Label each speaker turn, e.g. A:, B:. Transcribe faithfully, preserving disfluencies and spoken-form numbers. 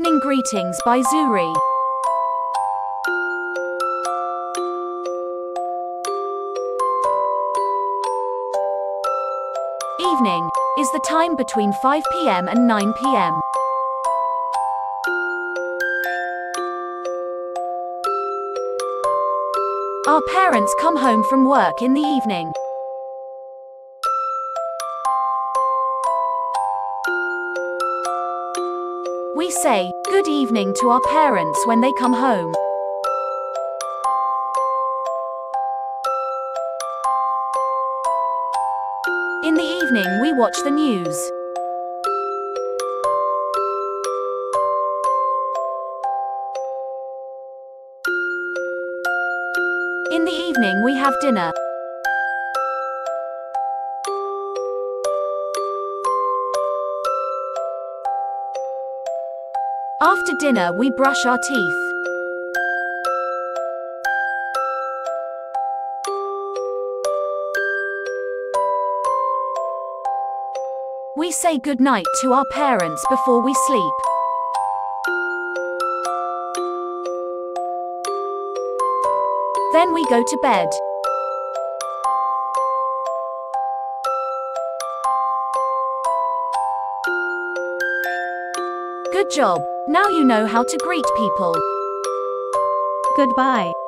A: Evening Greetings by Zuri. Evening is the time between five p m and nine p m Our parents come home from work in the evening. We say, "Good evening" to our parents when they come home. In the evening we watch the news. In the evening we have dinner. After dinner we brush our teeth. We say good night to our parents before we sleep. Then we go to bed. Good job! Now you know how to greet people.
B: Goodbye.